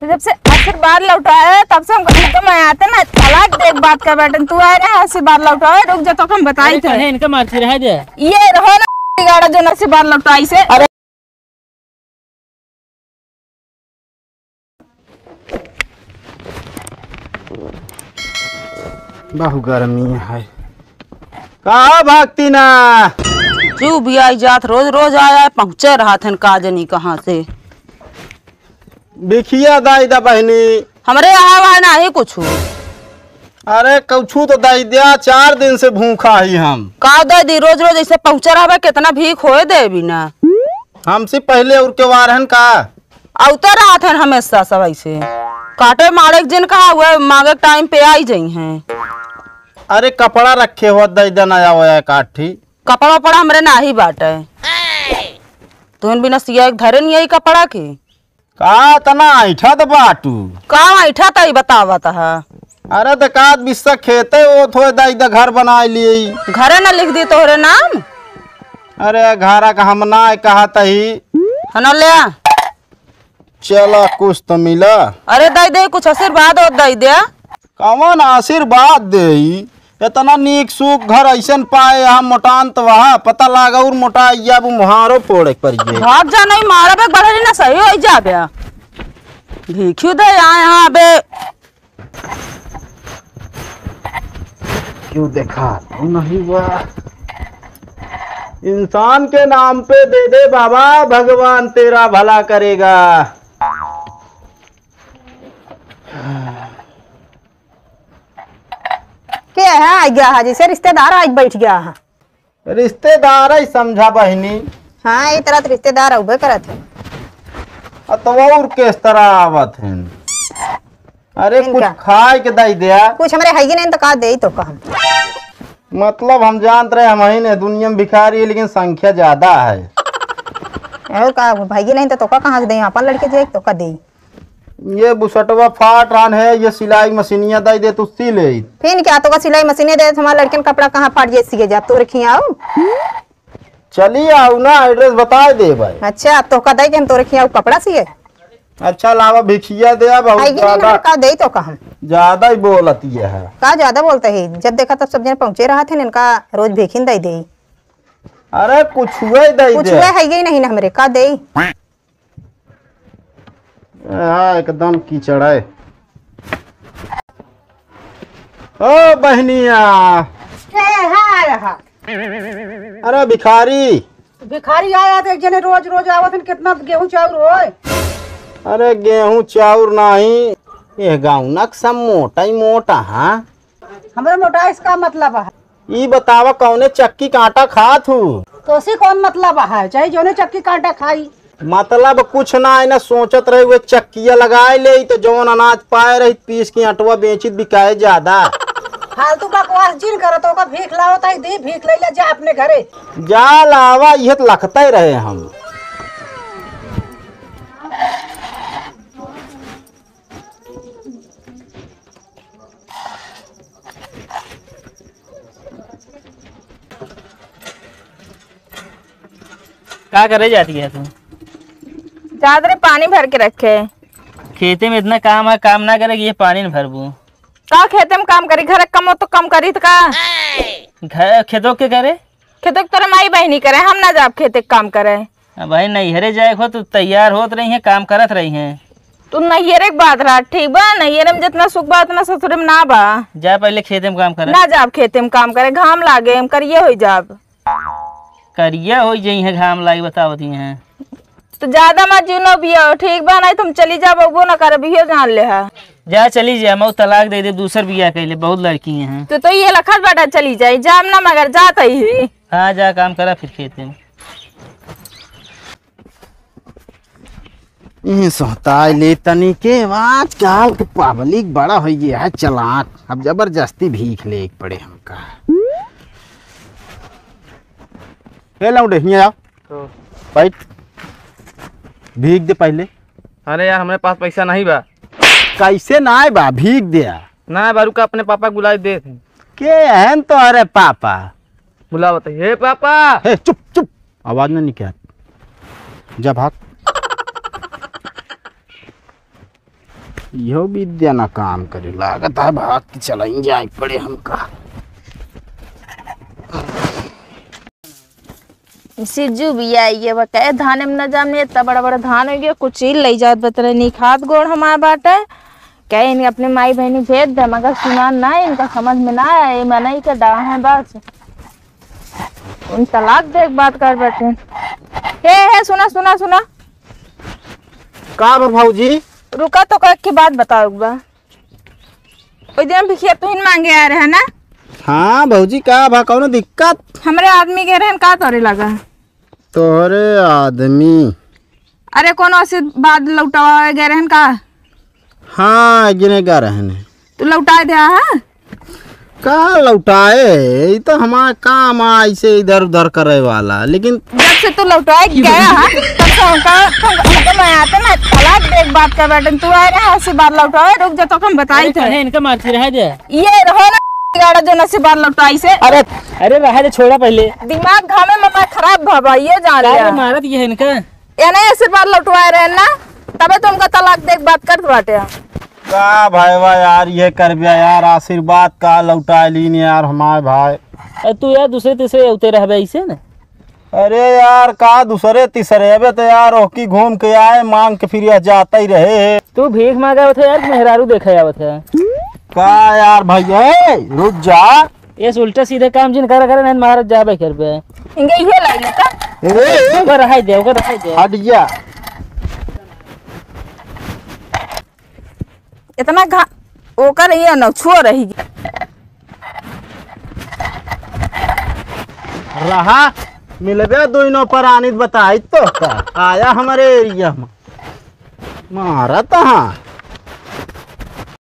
जब से आशीर्वाद लौटाया तब से हमको मैं आते ना तलाक देख बात का बैठन तू आ रहा आशीर्वाद लौटाया रुक जा तो हम बताई थे इनका मारती रह दे ये रहो ना गाड़ा जो आशीर्वाद लौटाई से। अरे बहु गर्मी है कहा भागती ना क्यों भी आई जात रोज रोज आया पहुँचे रहा थे काजनी कहाँ से बिखिया दाई दा बहनी हमरे यहाँ वहाँ ना ही कुछ अरे कछू तो दाई दिया 4 दिन से भूखा ही हम का दे दी रोज रोज ऐसे पहुँचे रहा कितना भीख होए दे बिना हमसे पहले और के वारहन का अवतर रहा थे हमेशा सब ऐसे काटे मारे जिन कहा हुए मांगे टाइम पे आई जाई हैं। अरे कपड़ा रखे हुआ दाई दा नया हुआ काठी कपड़ा वपड़ा हमरे ना ही बाटे तुम बिना सिया धरे नहीं आई कपड़ा के का तना ऐठा तो बाटू का ऐठा तई बतावा था। अरे दकात बिस्सा खेते वो थोड़े दाई दा घर बना लिए घरे ना लिख दी तोहरे नाम अरे घरा का हम ना कहा तही है ना ले चला कुछ तो मिला। अरे दई दे कुछ आशीर्वाद और दई दे कौन आशीर्वाद दे इतना नीक सुख घर ऐसा पाए हम मोटान तो वहाँ पता लगा और मोटा अब मुहारो फोड़े पड़िए भाग जा नहीं मारा बे बढ़े ना सही हो जा बे भीखू दे यहाँ बे क्यों देखा नहीं हुआ इंसान के नाम पे दे दे बाबा भगवान तेरा भला करेगा। क्या है आ गया है जैसे रिश्तेदार आज बैठ गया है रिश्तेदार ही समझा बहनी हाँ ये तरह रिश्तेदार उबे करत है तो और किस तरह आवत है अरे कुछ खाए के दई दिया कुछ हमारे है नहीं तो कहा दे तो कहा मतलब हम जानते रहे हम ही ने दुनिया में भिखारी है लेकिन संख्या ज्यादा है और कहा भाई नहीं तो कहाँ से दे अपन लड़के जे तो का दे ये बुसटवा फाट रहा है ये सिलाई मशीनिया दे दे तो सी ले फिर क्या तो का सिलाई मशीनें दे हमारे लड़के कपड़ा कहाँ फाट जाए सीखे जा तो रखी आओ चलिए आओ ना एड्रेस बता दे भाई। अच्छा तो का दे के हम तो रखी आओ कपड़ा सीए अच्छा लावा भिखिया दे बहुत ज्यादा का दे तो कहा ज्यादा ही बोलती है का ज्यादा बोलते है जब देखा तब सब जने पहुंचे रहा थे इनका रोज भेखिन दे दे अरे कुछ हुए दे कुछ हुए है नहीं ना हमरे का दे हाँ एकदम कीचड़ है। ओ बहनिया अरे भिखारी आया तो एक जने रोज रोज आवत कितना गेहूं चाउर होए अरे गेहूं चाउर नहीं ये गाँव नक सब मोटा ही मोटा हाँ हमारा मोटा इसका मतलब है ये बतावा कौने चक्की कांटा खात हूँ तो उसी कौन मतलब है चाहे जोने चक्की कांटा खाई मतलब कुछ ना है ना सोचत रहे हुए चक्किया लगाए ले तो जौन अनाज पाए रही पीस की आटवा बेचित बिकाए ज्यादा फालतू बकवास जिन करो तो का भीख लाओ ताई दे भीख ले जा अपने घरे जा लावा यह तो लखता ही रहे हम क्या करे जाती है तू चादर पानी भर के रखे खेते में इतना काम है काम ना करेगी ये पानी न भरबू का खेते में काम करी घर कम हो तो कम करी तो का घर खेतों के करे खेतों तोरे माई बहनी करे हम ना जाब खेते काम करे भाई नैहरे जाए हो तो तैयार होत रही है काम करत रही है तू नैहरे के बात रहा ठीक बा नैहरे में जितना सुख बा उतना ससुरे में ना बा जा पहले खेते में काम करे ना जाब खेते में काम करे घाम लागे हम करिए हो जाब करिया हो जाई है घाम लाई बतावती हैं तो ज्यादा मत जीनो भी हो ठीक बा नहीं तुम चली जा बबो ना कर भी जान ले है जा चली जा मैं तलाक दे दे दूसर बिया कैले बहुत लड़की हैं तो ये लखत बेटा चली जाए जाम ना मगर जाता ही हाँ जा काम करा फिर खेते में सोता ले तनी के आज काल के पब्लिक बड़ा हो गया है चलाक अब जबरदस्ती भीख ले पड़े हमका लौटे हिया तो बैठ भीख दे पहले। अरे यार हमारे पास पैसा नहीं बा। कैसे ना है बा भीख दिया ना बारू का अपने पापा बुला दे थे के हैं तो अरे पापा बुला बताइए हे पापा हे चुप चुप आवाज ना निकाल जा भाग यो विद्या ना काम करे लागत है भाग के चलाई जाए पड़े हमका। सिज्जू भी आई है वो कहे धान में न जाने इतना बड़ा बड़ा धान हो गया कुछ ही ले जात बतरे नहीं खाद गोड़ हमारे बाटे कहे इनके अपने माई बहनी भेज दे मगर सुना ना इनका समझ में ना आया ये मना ही का डा है बस उन तलाक देख बात कर बैठे हे सुना सुना सुना का भाऊजी रुका तो एक की बात बताओ एक बार कोई दिन भिखिया तुहिन मांगे आ रहे है ना। हाँ भाऊजी का भा कौनो दिक्कत हमरे आदमी के रहन का तोरे लगा तोहरे आदमी अरे कौन ऐसी बात लौटावा गए रहन का हाँ गिने गा रहने तू लौटा दे हाँ का लौटाए ये तो हमारा काम ऐसे इधर उधर करे वाला लेकिन जब से तू लौटाए गया हाँ तब से हमको मैं आते ना तलाक देख बात कर बैठे तू आ रहा ऐसी बात लौटाए रुक जा तो हम बताई थे इनका मारती रहा दे। ये रहो ना गाड़ा जो नसी बात लौटाई से अरे अरे रहा दे छोड़ा पहले दिमाग घामे में मैं खराब भवा ये जान लिया मारत ये है इनका ये नहीं ऐसी बात लौटवाए रहे ना तबे तुमका तलाक देख बात कर बाटे का भाई वाह यार ये कर बिया यार आशीर्वाद का लौटा लीन यार हमारे भाई। तू यार दूसरे तीसरे उते रह ऐसे ना। अरे यार का दूसरे तीसरे अबे तो यार ओकी घूम के आए मांग के फिर यह जाता ही रहे। तू भीख मांगा था यार मेहरारू देखा आवत है का यार भैया रुक जा ये उल्टा सीधे काम जिन करा करे नहीं महाराज जा भाई कर पे इंगे ये लाई लेता ओकर रहाई दे हट जा इतना घा ओकर ये न छुआ रही रहा मिलबे दोनों पर आनित बताई तो का आया हमारे एरिया में मारा हाँ